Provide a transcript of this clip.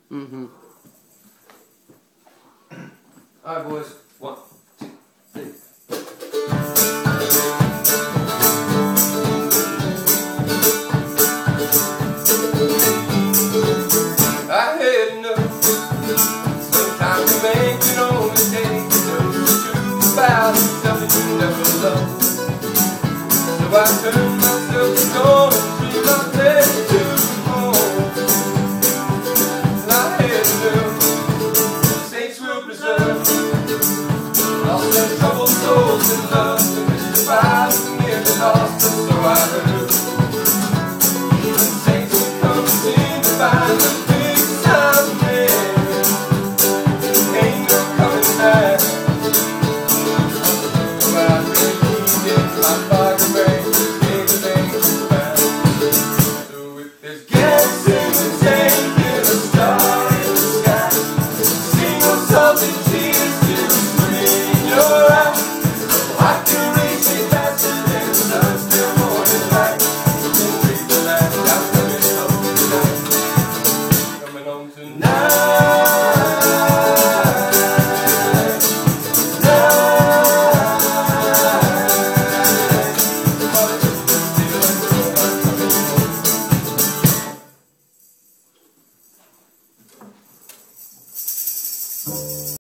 Mm-hmm. All right, boys. 1, 2, 3. I had enough. Sometimes a man can only take the truth about something you never loved. So I turned myself to gone and dreamed I'd take you to home. And I had enough. Saints will preserve. Lost their troubled souls in love to mystify the nearly lost, and so I heard. And saints will come and sing to find the big time man. Ain't no coming back. So I repeated my bargain ring, gave the things back. So if there's gas in the tank and a star in the sky, sing those salty tears to free your eyes. I can reach it faster than the sun still morning light. Then read the last, I'm coming home tonight. Coming home tonight.